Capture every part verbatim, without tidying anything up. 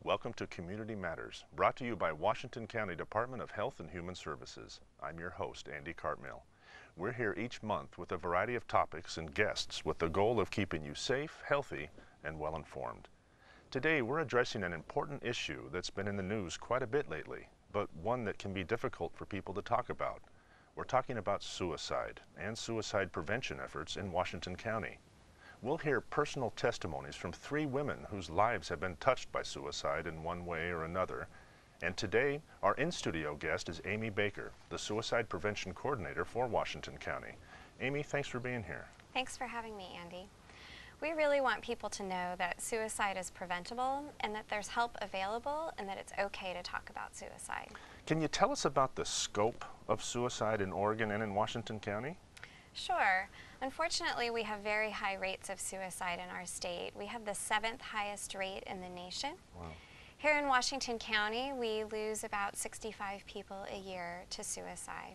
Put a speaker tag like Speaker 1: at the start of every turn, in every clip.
Speaker 1: Welcome to Community Matters, brought to you by Washington County Department of Health and Human Services. I'm your host, Andy Cartmill. We're here each month with a variety of topics and guests with the goal of keeping you safe, healthy, and well-informed. Today, we're addressing an important issue that's been in the news quite a bit lately, but one that can be difficult for people to talk about. We're talking about suicide and suicide prevention efforts in Washington County. We'll hear personal testimonies from three women whose lives have been touched by suicide in one way or another. And today, our in-studio guest is Amy Baker, the Suicide Prevention Coordinator for Washington County. Amy, thanks for being here.
Speaker 2: Thanks for having me, Andy. We really want people to know that suicide is preventable and that there's help available and that it's okay to talk about suicide.
Speaker 1: Can you tell us about the scope of suicide in Oregon and in Washington County?
Speaker 2: Sure. Unfortunately, we have very high rates of suicide in our state. We have the seventh highest rate in the nation.
Speaker 1: Wow.
Speaker 2: Here in Washington County, we lose about sixty-five people a year to suicide.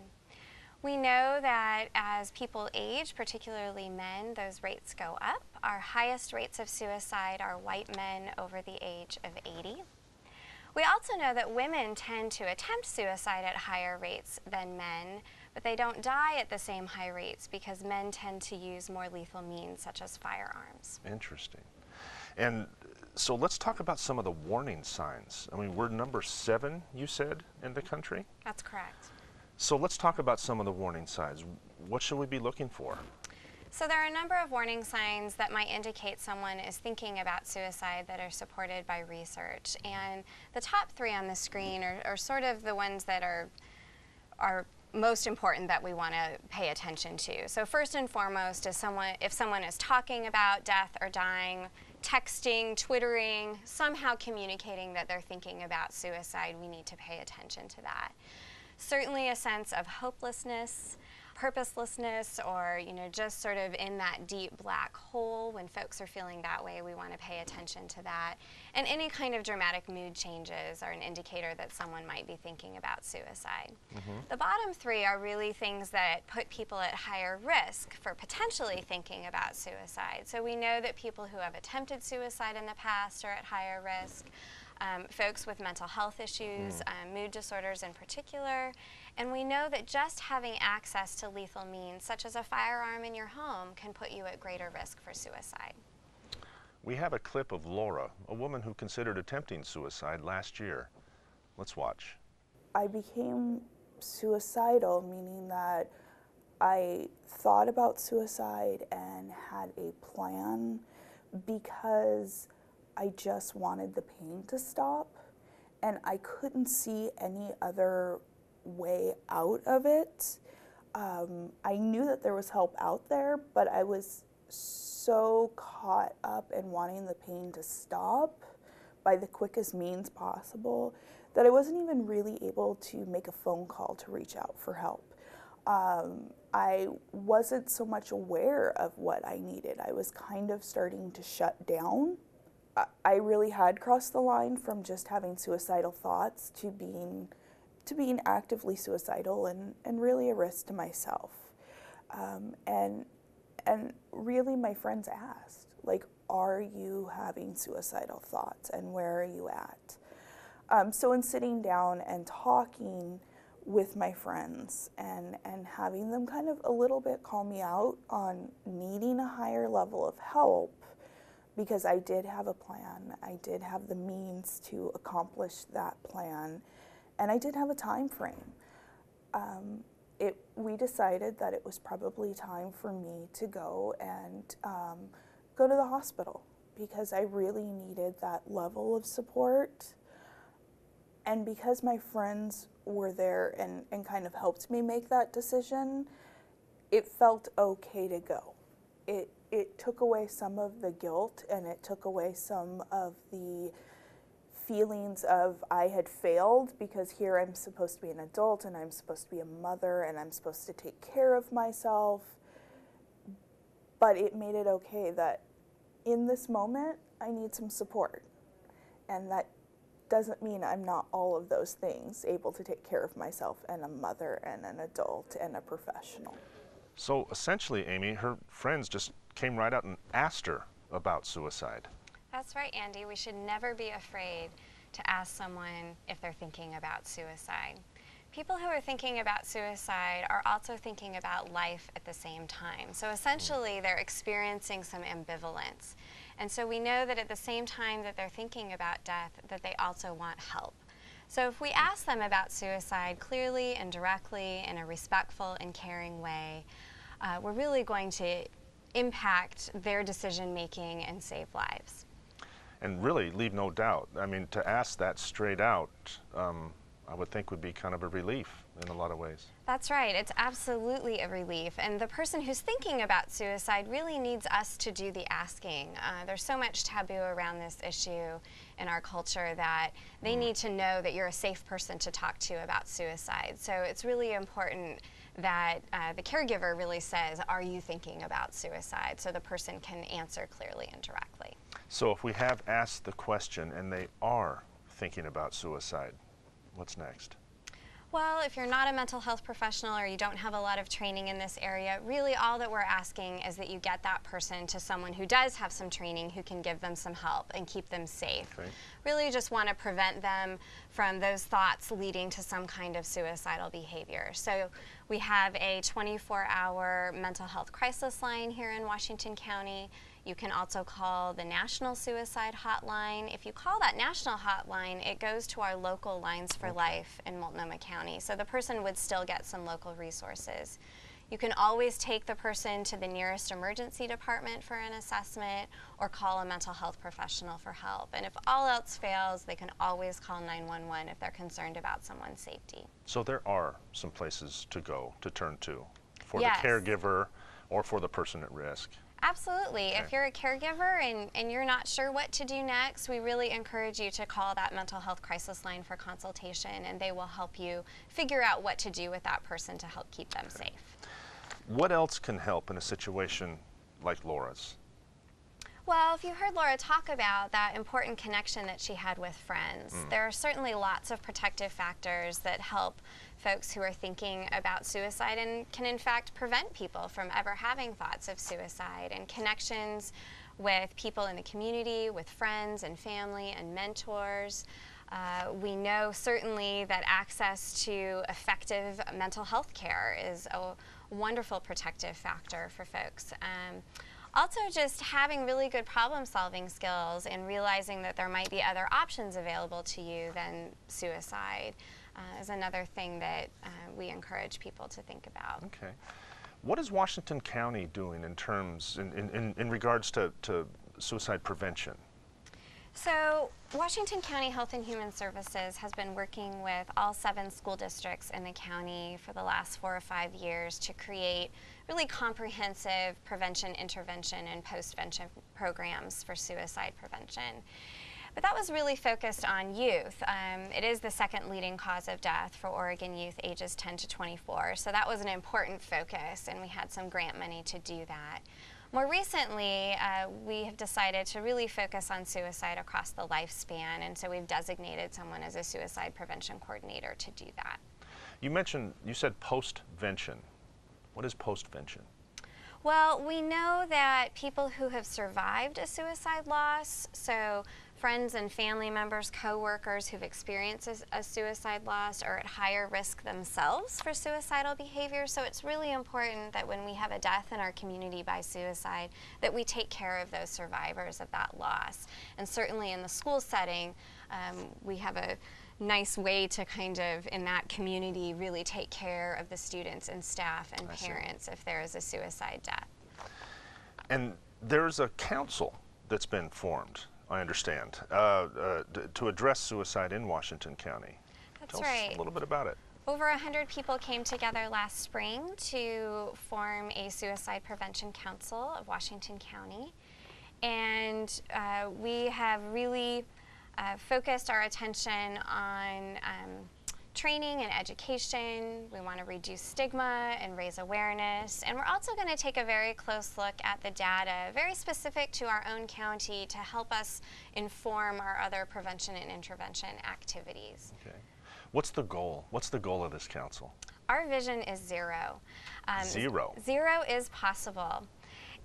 Speaker 2: We know that as people age, particularly men, those rates go up. Our highest rates of suicide are white men over the age of eighty. We also know that women tend to attempt suicide at higher rates than men, but they don't die at the same high rates because men tend to use more lethal means such as firearms.
Speaker 1: Interesting. And so let's talk about some of the warning signs. I mean, we're number seven, you said, in the country?
Speaker 2: That's correct.
Speaker 1: So let's talk about some of the warning signs. What should we be looking for?
Speaker 2: So there are a number of warning signs that might indicate someone is thinking about suicide that are supported by research. And the top three on the screen are, are sort of the ones that are, are most important that we want to pay attention to. So first and foremost is someone, if someone is talking about death or dying, texting, twittering, somehow communicating that they're thinking about suicide, we need to pay attention to that. Certainly a sense of hopelessness, purposelessness, or you know, just sort of in that deep black hole. When folks are feeling that way, we want to pay attention to that. And any kind of dramatic mood changes are an indicator that someone might be thinking about suicide. Mm-hmm. The bottom three are really things that put people at higher risk for potentially thinking about suicide. So we know that people who have attempted suicide in the past are at higher risk. Um, folks with mental health issues, mm. um, mood disorders in particular, and we know that just having access to lethal means, such as a firearm in your home, can put you at greater risk for suicide.
Speaker 1: We have a clip of Laura, a woman who considered attempting suicide last year. Let's watch.
Speaker 3: I became suicidal, meaning that I thought about suicide and had a plan because I just wanted the pain to stop, and I couldn't see any other way out of it. Um, I knew that there was help out there, but I was so caught up in wanting the pain to stop by the quickest means possible that I wasn't even really able to make a phone call to reach out for help. Um, I wasn't so much aware of what I needed. I was kind of starting to shut down. I really had crossed the line from just having suicidal thoughts to being to being actively suicidal and, and really a risk to myself. Um, and and really my friends asked, like, are you having suicidal thoughts and where are you at? Um, so in sitting down and talking with my friends and, and having them kind of a little bit call me out on needing a higher level of help, because I did have a plan, I did have the means to accomplish that plan, and I did have a time frame. Um, it, we decided that it was probably time for me to go and um, go to the hospital because I really needed that level of support. And because my friends were there and, and kind of helped me make that decision, it felt okay to go. It, it took away some of the guilt and it took away some of the feelings of I had failed because here I'm supposed to be an adult and I'm supposed to be a mother and I'm supposed to take care of myself. But it made it okay that in this moment I need some support, and that doesn't mean I'm not all of those things, able to take care of myself and a mother and an adult and a professional.
Speaker 1: So essentially, Amy, her friends just came right out and asked her about suicide.
Speaker 2: That's right, Andy. We should never be afraid to ask someone if they're thinking about suicide. People who are thinking about suicide are also thinking about life at the same time. So essentially, they're experiencing some ambivalence. And so we know that at the same time that they're thinking about death, that they also want help. So if we ask them about suicide clearly and directly in a respectful and caring way, uh, we're really going to impact their decision making and save lives.
Speaker 1: And really leave no doubt. I mean, to ask that straight out, um, I would think would be kind of a relief in a lot of ways.
Speaker 2: That's right. It's absolutely a relief. And the person who's thinking about suicide really needs us to do the asking. Uh, there's so much taboo around this issue in our culture that they mm. need to know that you're a safe person to talk to about suicide. So it's really important that uh, the caregiver really says, are you thinking about suicide? So the person can answer clearly and directly.
Speaker 1: So if we have asked the question and they are thinking about suicide, what's next?
Speaker 2: Well, if you're not a mental health professional or you don't have a lot of training in this area, really all that we're asking is that you get that person to someone who does have some training who can give them some help and keep them safe.
Speaker 1: Okay.
Speaker 2: Really just want to prevent them from those thoughts leading to some kind of suicidal behavior. So we have a twenty-four hour mental health crisis line here in Washington County. You can also call the National Suicide Hotline. If you call that national hotline, it goes to our local Lines for Life in Multnomah County. So the person would still get some local resources. You can always take the person to the nearest emergency department for an assessment or call a mental health professional for help. And if all else fails, they can always call nine one one if they're concerned about someone's safety.
Speaker 1: So there are some places to go, to turn to, for
Speaker 2: Yes.
Speaker 1: the caregiver or for the person at risk.
Speaker 2: Absolutely.
Speaker 1: Okay.
Speaker 2: If you're a caregiver and, and you're not sure what to do next, we really encourage you to call that mental health crisis line for consultation, and they will help you figure out what to do with that person to help keep them
Speaker 1: Okay.
Speaker 2: safe.
Speaker 1: What else can help in a situation like Laura's?
Speaker 2: Well, if you heard Laura talk about that important connection that she had with friends, mm. there are certainly lots of protective factors that help folks who are thinking about suicide and can in fact prevent people from ever having thoughts of suicide, and connections with people in the community, with friends and family and mentors. Uh, we know certainly that access to effective mental health care is a wonderful protective factor for folks. Um, Also, just having really good problem-solving skills and realizing that there might be other options available to you than suicide uh, is another thing that uh, we encourage people to think about.
Speaker 1: Okay. What is Washington County doing in terms, in, in, in regards to, to suicide prevention?
Speaker 2: So Washington County Health and Human Services has been working with all seven school districts in the county for the last four or five years to create really comprehensive prevention, intervention, and post-vention programs for suicide prevention. But that was really focused on youth. Um, it is the second leading cause of death for Oregon youth ages ten to twenty-four, so that was an important focus, and we had some grant money to do that. More recently, uh, we have decided to really focus on suicide across the lifespan, and so we've designated someone as a suicide prevention coordinator to do that.
Speaker 1: You mentioned, you said post-vention. What is post-vention?
Speaker 2: Well, we know that people who have survived a suicide loss, so friends and family members, co-workers who've experienced a, a suicide loss are at higher risk themselves for suicidal behavior. So it's really important that when we have a death in our community by suicide, that we take care of those survivors of that loss. And certainly in the school setting, um, we have a nice way to kind of, in that community, really take care of the students and staff and
Speaker 1: I
Speaker 2: parents
Speaker 1: see.
Speaker 2: if there is a suicide death.
Speaker 1: And there's a council that's been formed, I understand, uh, uh, to address suicide in Washington County.
Speaker 2: That's
Speaker 1: Tell
Speaker 2: right.
Speaker 1: us a little bit about it.
Speaker 2: Over one hundred people came together last spring to form a Suicide Prevention Council of Washington County. And uh, we have really uh, focused our attention on um, training and education. We want to reduce stigma and raise awareness. And we're also going to take a very close look at the data, very specific to our own county, to help us inform our other prevention and intervention activities.
Speaker 1: Okay. What's the goal? What's the goal of this council?
Speaker 2: Our vision is zero. Um,
Speaker 1: Zero?
Speaker 2: Zero is possible.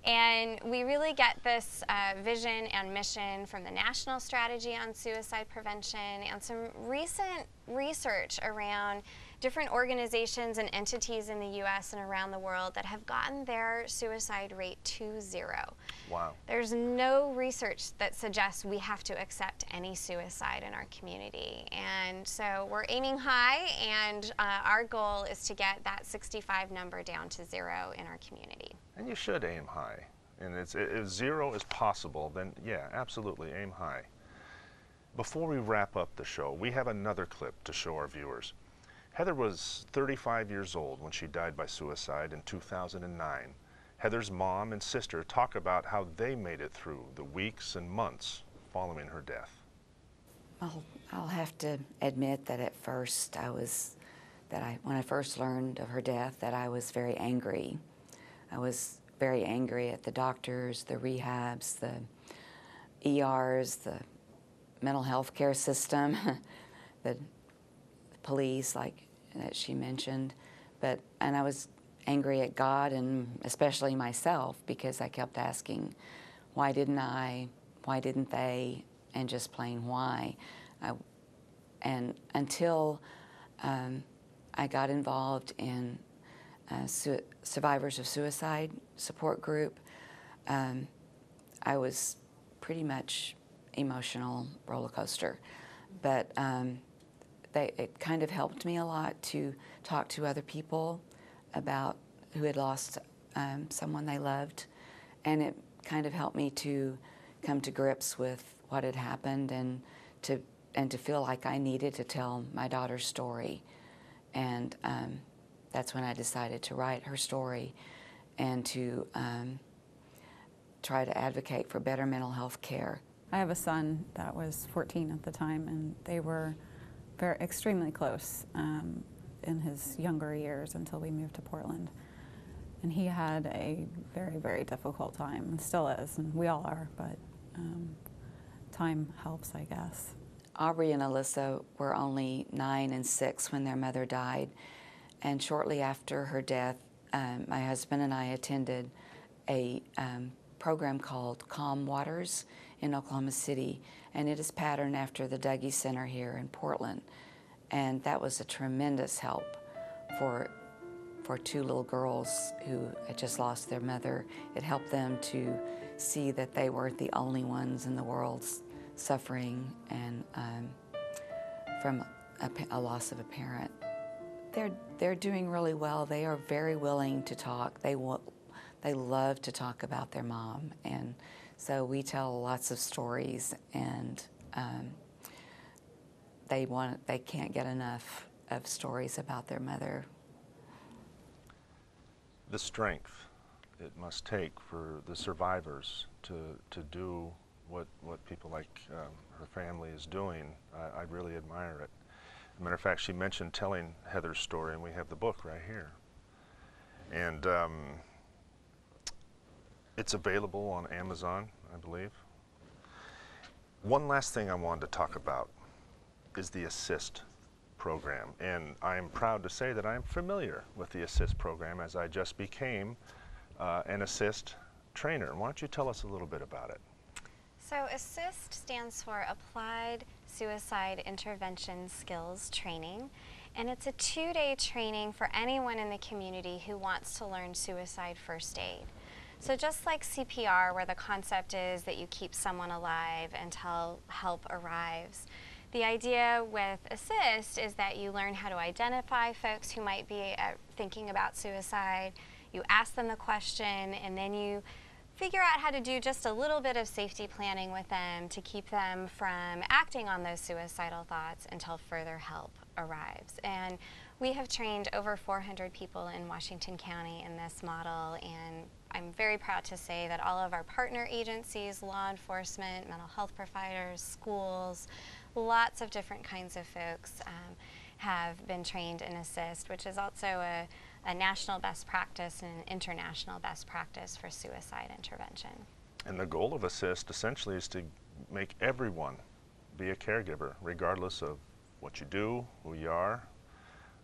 Speaker 2: And we really get this uh, vision and mission from the National Strategy on Suicide Prevention and some recent research around different organizations and entities in the U S and around the world that have gotten their suicide rate to zero.
Speaker 1: Wow.
Speaker 2: There's no research that suggests we have to accept any suicide in our community. And so we're aiming high, and uh, our goal is to get that sixty-five number down to zero in our community.
Speaker 1: And you should aim high. And it's, if zero is possible, then yeah, absolutely aim high. Before we wrap up the show, we have another clip to show our viewers. Heather was thirty-five years old when she died by suicide in two thousand nine. Heather's mom and sister talk about how they made it through the weeks and months following her death.
Speaker 4: Well, I'll have to admit that at first I was, that I, when I first learned of her death, that I was very angry. I was very angry at the doctors, the rehabs, the E Rs, the mental health care system, the police, like that she mentioned. But, and I was angry at God and especially myself, because I kept asking, why didn't I, why didn't they, and just plain why. I, and until um, I got involved in uh, su Survivors of Suicide support group, um, I was pretty much emotional roller coaster. But um, they, it kind of helped me a lot to talk to other people about who had lost um, someone they loved, and it kind of helped me to come to grips with what had happened, and to and to feel like I needed to tell my daughter's story. And um, that's when I decided to write her story and to um, try to advocate for better mental health care.
Speaker 5: I have a son that was fourteen at the time, and they were very extremely close um, in his younger years until we moved to Portland. And he had a very, very difficult time, and still is, and we all are, but um, time helps, I guess.
Speaker 4: Aubrey and Alyssa were only nine and six when their mother died, and shortly after her death, um, my husband and I attended a um, program called Calm Waters in Oklahoma City, and it is patterned after the Dougy Center here in Portland. And that was a tremendous help for, for two little girls who had just lost their mother. It helped them to see that they weren't the only ones in the world suffering and um, from a, a loss of a parent. They're, they're doing really well. They are very willing to talk. They, they love to talk about their mom, and so we tell lots of stories, and um, they want, they can't get enough of stories about their mother.
Speaker 1: The strength it must take for the survivors to, to do what, what people like um, her family is doing, I, I really admire it. As a matter of fact, she mentioned telling Heather's story, and we have the book right here. And um, it's available on Amazon, I believe. One last thing I wanted to talk about is the ASSIST program. And I am proud to say that I am familiar with the ASSIST program, as I just became uh, an ASSIST trainer. Why don't you tell us a little bit about it?
Speaker 2: So ASSIST stands for Applied Suicide Intervention Skills Training, and it's a two-day training for anyone in the community who wants to learn suicide first aid. So just like C P R, where the concept is that you keep someone alive until help arrives, the idea with ASSIST is that you learn how to identify folks who might be uh, thinking about suicide, you ask them the question, and then you figure out how to do just a little bit of safety planning with them to keep them from acting on those suicidal thoughts until further help arrives. And we have trained over four hundred people in Washington County in this model, and I'm very proud to say that all of our partner agencies, law enforcement, mental health providers, schools, lots of different kinds of folks um, have been trained in ASSIST, which is also a, a national best practice and an international best practice for suicide intervention.
Speaker 1: And the goal of ASSIST essentially is to make everyone be a caregiver, regardless of what you do, who you are,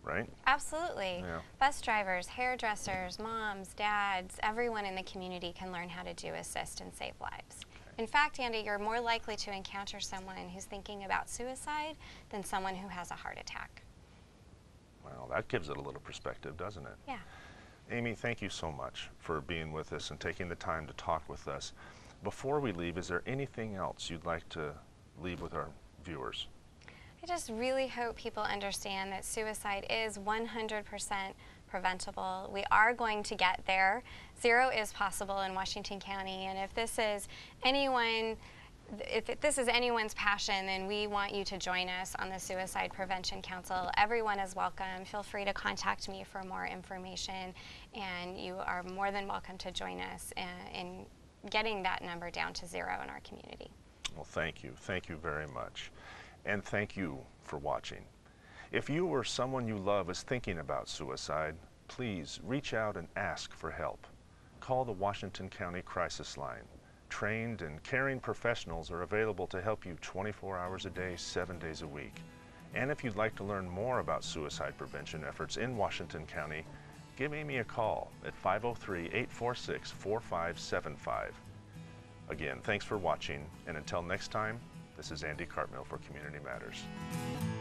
Speaker 1: right?
Speaker 2: Absolutely.
Speaker 1: Yeah.
Speaker 2: Bus drivers, hairdressers, moms, dads, everyone in the community can learn how to do assist and save lives. In fact, Andy, you're more likely to encounter someone who's thinking about suicide than someone who has a heart attack.
Speaker 1: Well, that gives it a little perspective, doesn't it?
Speaker 2: Yeah.
Speaker 1: Amy, thank you so much for being with us and taking the time to talk with us. Before we leave, is there anything else you'd like to leave with our viewers?
Speaker 2: I just really hope people understand that suicide is one hundred percent preventable. We are going to get there. Zero is possible in Washington County, and if this is anyone, if this is anyone's passion, then we want you to join us on the Suicide Prevention Council. Everyone is welcome. Feel free to contact me for more information, and you are more than welcome to join us in, in getting that number down to zero in our community.
Speaker 1: Well, thank you. Thank you very much. And thank you for watching. If you or someone you love is thinking about suicide, please reach out and ask for help. Call the Washington County Crisis Line. Trained and caring professionals are available to help you twenty-four hours a day, seven days a week. And if you'd like to learn more about suicide prevention efforts in Washington County, give Amy a call at five oh three, eight four six, four five seven five. Again, thanks for watching, and until next time, this is Andy Cartmill for Community Matters.